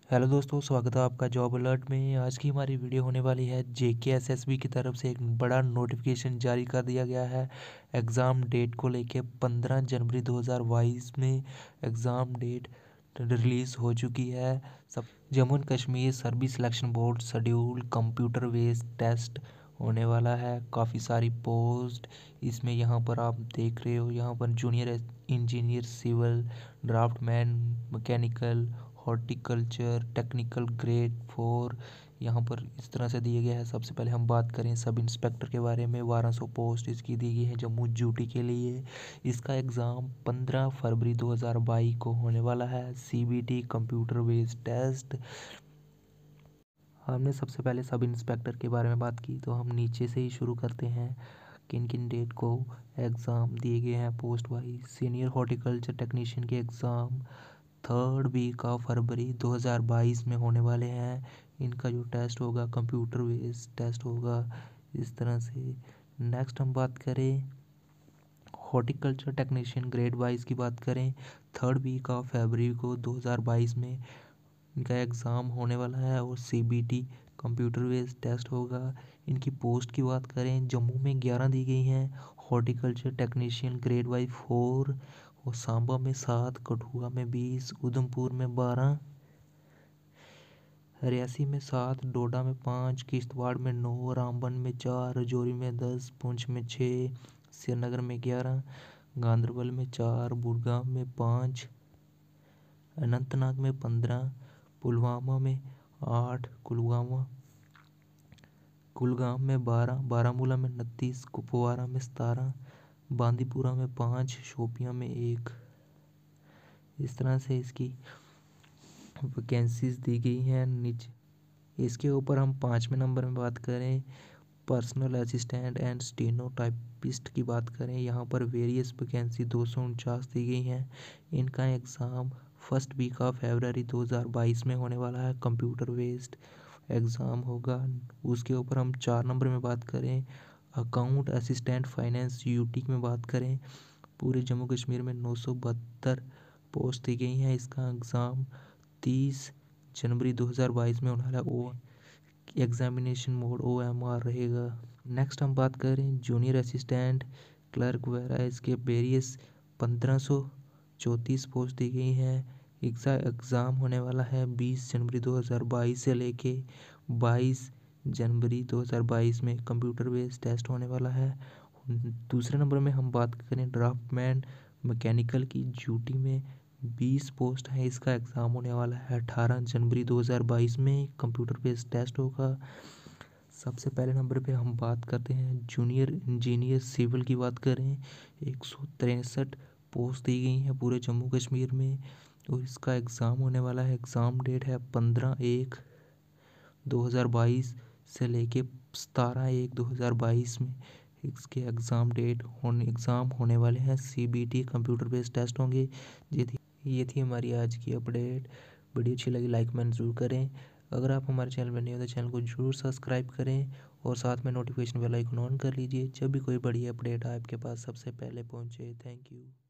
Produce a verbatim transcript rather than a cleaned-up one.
Hello दोस्तों, स्वागत है आपका जॉब अलर्ट में। आज की हमारी वीडियो होने वाली है जेके एसएसबी की तरफ से एक बड़ा नोटिफिकेशन जारी कर दिया गया है एग्ज़ाम डेट को लेके। पंद्रह जनवरी दो हज़ार बाईस में एग्ज़ाम डेट रिलीज़ हो चुकी है। सब Jammu and Kashmir service selection board schedule computer based test होने वाला है। काफ़ी सारी पोस्ट इसमें यहाँ पर आप देख रहे हो। यहाँ पर junior engineer civil, draftman mechanical, horticulture, technical grade four यहाँ पर इस तरह से दिए गए हैं। सबसे पहले हम बात करें सब इंस्पेक्टर के बारे में। बारह सौ पोस्ट इसकी दी गई है जम्मू ड्यूटी के लिए। इसका एग्ज़ाम पंद्रह फरवरी दो हज़ार बाईस को होने वाला है। CBT computer based test. हमने सबसे पहले सब इंस्पेक्टर के बारे में बात की, तो हम नीचे से ही शुरू करते हैं। किन किन डेट को एग्ज़ाम दिए गए हैं post wise. Senior horticulture technician के एग्ज़ाम थर्ड वीक ऑफ फरवरी दो हज़ार बाईस में होने वाले हैं। इनका जो टेस्ट होगा कंप्यूटर बेस्ड टेस्ट होगा इस तरह से। नेक्स्ट हम बात करें हॉर्टिकल्चर टेक्नीशियन ग्रेड वाइज की बात करें, थर्ड वीक ऑफ फरवरी को दो हज़ार बाईस में इनका एग्ज़ाम होने वाला है और सीबीटी कंप्यूटर बेस्ड टेस्ट होगा। इनकी पोस्ट की बात करें, जम्मू में ग्यारह दी गई हैं horticulture technician grade wise four, और सांबा में सात, कठुआ में बीस, उधमपुर में बारह, रियासी में सात, डोडा में पाँच, किश्तवाड़ में नौ, रामबन में चार, राजौरी में दस, पुंछ में छः, श्रीनगर में ग्यारह, गांदरबल में चार, बुड़गाम में पाँच, अनंतनाग में पंद्रह, पुलवामा में आठ, कुलगामा कुलगाम में बारह, बारामूला में उनतीस, कुपवारा में सतारह, बांदीपुरा में पाँच, शोपियां में एक। इस तरह से इसकी वैकेंसीज दी गई हैं नीचे। इसके ऊपर हम पाँचवें नंबर में बात करें पर्सनल असिस्टेंट एंड स्टेनोटाइपिस्ट की बात करें, यहाँ पर वेरियस वैकेंसी दो सौ उनचास दी गई हैं। इनका एग्ज़ाम फर्स्ट वीक ऑफ फरवरी दो हज़ार बाईस में होने वाला है। कंप्यूटर बेस्ड एग्ज़ाम होगा। उसके ऊपर हम चार नंबर में बात करें अकाउंट असिस्टेंट फाइनेंस यूटी में बात करें, पूरे जम्मू कश्मीर में नौ सौ बहत्तर पोस्ट दी गई हैं। इसका एग्ज़ाम तीस जनवरी दो हज़ार बाईस में होने वाला ओ examination mode O M R रहेगा। नेक्स्ट हम बात करें जूनियर असिस्टेंट क्लर्क वगैरह, इसके वेरियस पंद्रह सौ चौंतीस पोस्ट दी गई हैं। इसका एग्ज़ाम होने वाला है बीस जनवरी दो हज़ार बाईस से लेके बाईस जनवरी दो हज़ार बाईस में कंप्यूटर बेस्ड टेस्ट होने वाला है। दूसरे नंबर में हम बात करें ड्राफ्टमैन मैकेनिकल की ड्यूटी में बीस पोस्ट है। इसका एग्ज़ाम होने वाला है अठारह जनवरी दो हज़ार बाईस में। कंप्यूटर बेस्ड टेस्ट होगा। सबसे पहले नंबर पे हम बात करते हैं जूनियर इंजीनियर सिविल की बात करें, एक सौ तिरसठ पोस्ट दी गई हैं पूरे जम्मू कश्मीर में, और इसका एग्ज़ाम होने वाला है। एग्ज़ाम डेट है पंद्रह एक दो हज़ार बाईस से लेके सतारह एक दो हज़ार बाईस में इसके एग्ज़ाम डेट होने एग्ज़ाम होने वाले हैं। सीबीटी कंप्यूटर बेस्ड टेस्ट होंगे। ये थी ये थी हमारी आज की अपडेट। वीडियो अच्छी लगी लाइक कमेंट ज़रूर करें। अगर आप हमारे चैनल में नए हो तो चैनल को जरूर सब्सक्राइब करें और साथ में नोटिफिकेशन बेल आइकन ऑन कर लीजिए, जब भी कोई बड़ी अपडेट आपके पास सबसे पहले पहुंचे। Thank you.